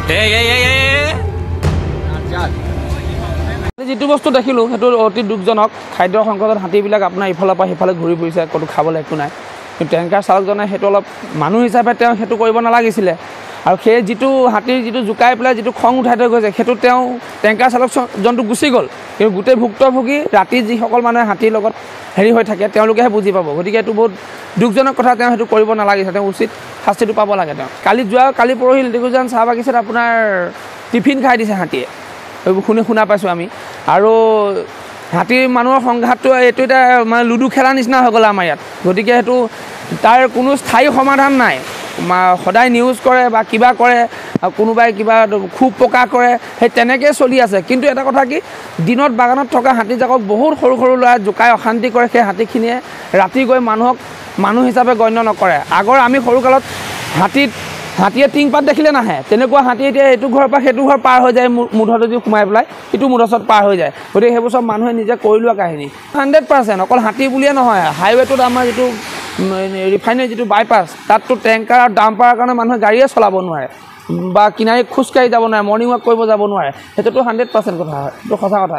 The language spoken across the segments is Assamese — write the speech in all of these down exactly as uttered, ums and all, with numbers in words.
যিটো বস্তু দেখিলোঁ সেইটো অতি দুখজনক। খাদ্যৰ সংকটত হাতীবিলাক আপোনাৰ ইফালৰ পৰা সিফালে ঘূৰি ফুৰিছে, ক'তো খাবলৈ একো নাই। কিন্তু টেংকাৰ চালকজনে সেইটো অলপ মানুহ হিচাপে তেওঁ সেইটো কৰিব নালাগিছিলে। আৰু সেই যিটো হাতীৰ যিটো জোকাই পেলাই যিটো খং উঠাই থৈ গৈছে, সেইটো তেওঁ টেংকাৰ চালকজনটো গুচি গ'ল। কিন্তু গোটেই ভুক্তভোগী ৰাতি যিসকল মানুহে হাতীৰ লগত হেৰি হৈ থাকে তেওঁলোকেহে বুজি পাব। গতিকে এইটো বহুত দুখজনক কথা। তেওঁ সেইটো কৰিব নালাগিছে, তেওঁ উচিত শাস্তিটো পাব লাগে। তেওঁ কালি যোৱা কালি পৰহি লিটিকুজান চাহ বাগিচাত আপোনাৰ টিফিন খাই দিছে হাতীয়ে, এইবোৰ শুনি শুনা পাইছোঁ আমি। আৰু হাতীৰ মানুহৰ সংঘাতটো এইটো এটা মানে লুডু খেলা নিচিনা হৈ গ'ল আমাৰ ইয়াত। গতিকে সেইটো তাৰ কোনো স্থায়ী সমাধান নাই। সদায় নিউজ কৰে বা কিবা কৰে, কোনোবাই কিবা খুব প্ৰকাশ কৰে, সেই তেনেকৈ চলি আছে। কিন্তু এটা কথা কি, দিনত বাগানত থকা হাতীজাকক বহুত সৰু সৰু ল'ৰাই জোকাই অশান্তি কৰে। সেই হাতীখিনিয়ে ৰাতি গৈ মানুহক মানুহ হিচাপে গণ্য নকৰে। আগৰ আমি সৰুকালত হাতীত হাতীয়ে টিংপাত দেখিলে নাহে, তেনেকুৱা হাতী এতিয়া এইটো ঘৰৰ পৰা সেইটো ঘৰ পাৰ হৈ যায়, মুধত যদি সোমাই পেলাই ইটো মুধচত পাৰ হৈ যায়। গতিকে সেইবোৰ চব মানুহে নিজে কৰি লোৱা কাহিনী। হাণ্ড্ৰেড পাৰ্চেণ্ট অকল হাতী বুলিয়ে নহয়, হাইৱেটোত আমাৰ যিটো ৰিফাইনেৰী যিটো বাইপাছ, তাততো টেংকাৰ আৰু ডাম্পাৰৰ কাৰণে মানুহে গাড়ীয়ে চলাব নোৱাৰে বা কিনাৰী খোজকাঢ়ি যাব নোৱাৰে, মৰ্ণিং ৱাক কৰিব যাব নোৱাৰে। সেইটোতো হাণ্ড্ৰেড পাৰ্চেণ্ট কথা হয়, এইটো সঁচা কথা।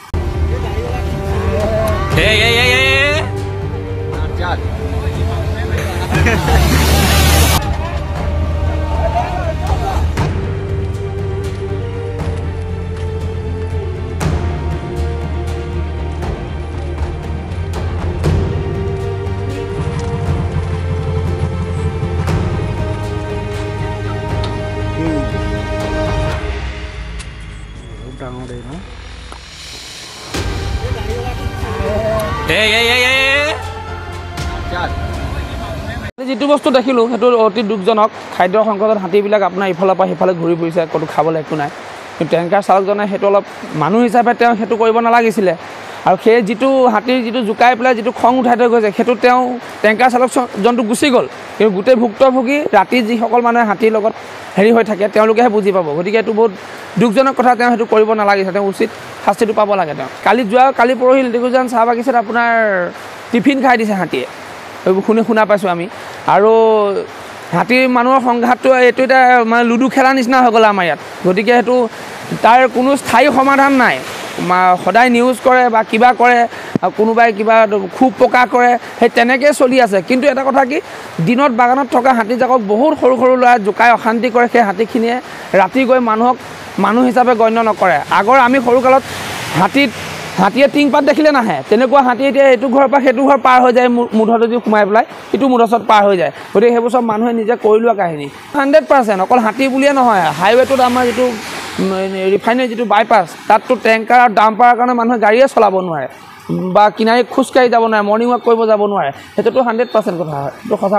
যিটো বস্তু দেখিলোঁ সেইটো অতি দুখজনক। খাদ্যৰ সংকটত হাতীবিলাক আপোনাৰ ইফালৰ পৰা সিফালে ঘূৰি ফুৰিছে, ক'তো খাবলৈ একো নাই। কিন্তু টেংকাৰ চালকজনে সেইটো অলপ মানুহ হিচাপে তেওঁ সেইটো কৰিব নালাগিছিলে। আৰু সেই যিটো হাতীৰ যিটো জোকাই পেলাই যিটো খং উঠাই থৈ গৈছে, সেইটো তেওঁ টেংকাৰ চালকজনটো গুচি গ'ল। কিন্তু গোটেই ভুক্তভোগী ৰাতি যিসকল মানুহে হাতীৰ লগত হেৰি হৈ থাকে তেওঁলোকেহে বুজি পাব। গতিকে এইটো বহুত দুখজনক কথা। তেওঁ সেইটো কৰিব নালাগিছে, তেওঁ উচিত শাস্তিটো পাব লাগে। তেওঁ কালি যোৱা কালি পৰহি লিটিকুজান চাহ বাগিচাত আপোনাৰ টিফিন খাই দিছে হাতীয়ে, এইবোৰ শুনি শুনা পাইছোঁ আমি। আৰু হাতীৰ মানুহৰ সংঘাতটো এইটো এটা মানে লুডু খেলা নিচিনা হৈ গ'ল আমাৰ ইয়াত। গতিকে সেইটো তাৰ কোনো স্থায়ী সমাধান নাই। সদায় নিউজ কৰে বা কিবা কৰে, কোনোবাই কিবা খুব প্ৰকাশ কৰে, সেই তেনেকৈ চলি আছে। কিন্তু এটা কথা কি, দিনত বাগানত থকা হাতীজাকক বহুত সৰু সৰু ল'ৰাই জোকাই অশান্তি কৰে। সেই হাতীখিনিয়ে ৰাতি গৈ মানুহক মানুহ হিচাপে গণ্য নকৰে। আগৰ আমি সৰুকালত হাতীত হাতীয়ে টিংপাত দেখিলে নাহে, তেনেকুৱা হাতী এতিয়া এইটো ঘৰৰ পৰা সেইটো ঘৰ পাৰ হৈ যায়, মুধত যদি সোমাই পেলাই ইটো মুধচত পাৰ হৈ যায়। গতিকে সেইবোৰ চব মানুহে নিজে কৰি লোৱা কাহিনী। হাণ্ড্ৰেড পাৰ্চেণ্ট অকল হাতী বুলিয়ে নহয়, হাইৱেটোত আমাৰ যিটো ৰিফাইনেৰী যিটো বাইপাছ, তাততো টেংকাৰ আৰু ডাম্পাৰৰ কাৰণে মানুহে গাড়ীয়ে চলাব নোৱাৰে বা কিনাৰী খোজকাঢ়ি যাব নোৱাৰে, মৰ্ণিং ৱাক কৰিব যাব নোৱাৰে। সেইটোতো হাণ্ড্ৰেড পাৰ্চেণ্ট কথা হয়, এইটো সঁচা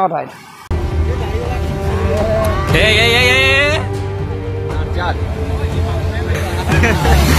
কথা।